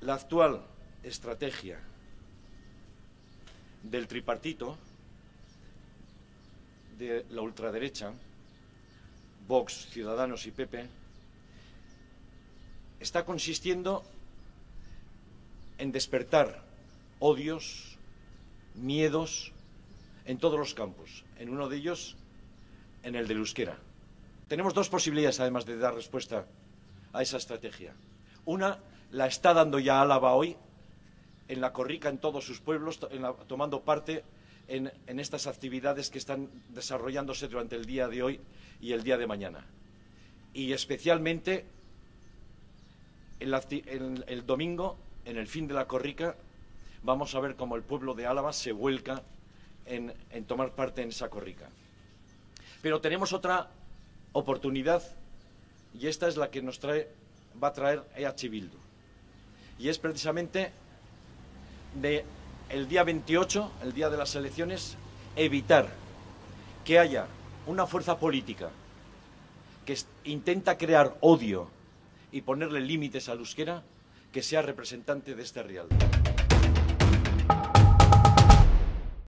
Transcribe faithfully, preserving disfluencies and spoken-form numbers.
La actual estrategia del tripartito, de la ultraderecha, Vox, Ciudadanos y P P, está consistiendo en despertar odios, miedos en todos los campos, en uno de ellos, en el del euskera. Tenemos dos posibilidades, además, de dar respuesta a esa estrategia. Una la está dando ya Álava hoy, en la Corrica, en todos sus pueblos, en la, tomando parte en, en estas actividades que están desarrollándose durante el día de hoy y el día de mañana. Y especialmente en la, en el domingo, en el fin de la Corrica, vamos a ver cómo el pueblo de Álava se vuelca en, en tomar parte en esa Corrica. Pero tenemos otra oportunidad, y esta es la que nos trae, va a traer E H Bildu. Y es precisamente de el día veintiocho, el día de las elecciones, evitar que haya una fuerza política que intenta crear odio y ponerle límites al euskera, que sea representante de este Rialde.